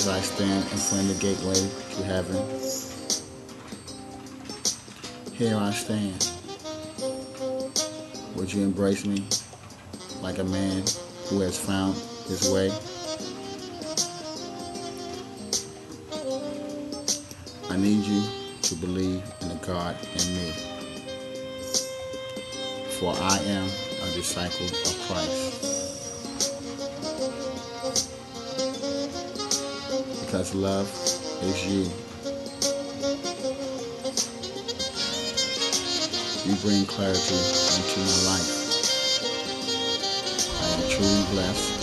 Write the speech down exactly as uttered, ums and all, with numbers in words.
As I stand in front of the gateway to heaven, here I stand. Would you embrace me like a man who has found his way? I need you to believe in the God in me, for I am a disciple of Christ. Because love is you. You bring clarity into my life. I am truly blessed